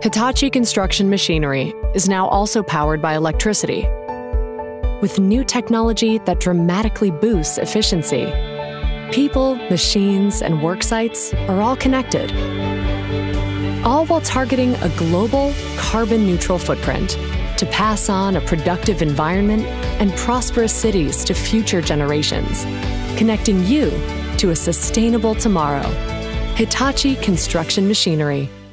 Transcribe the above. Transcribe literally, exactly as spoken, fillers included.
Hitachi Construction Machinery is now also powered by electricity. With new technology that dramatically boosts efficiency, people, machines, and work sites are all connected, all while targeting a global, carbon-neutral footprint to pass on a productive environment and prosperous cities to future generations, connecting you to a sustainable tomorrow. Hitachi Construction Machinery.